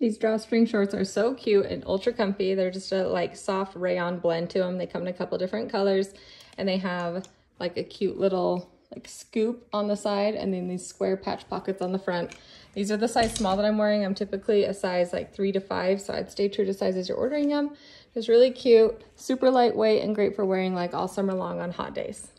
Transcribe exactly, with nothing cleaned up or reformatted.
These drawstring shorts are so cute and ultra comfy. They're just a like soft rayon blend to them. They come in a couple different colors and they have like a cute little like scoop on the side and then these square patch pockets on the front. These are the size small that I'm wearing. I'm typically a size like three to five, so I'd stay true to size as you're ordering them. Just really cute, super lightweight and great for wearing like all summer long on hot days.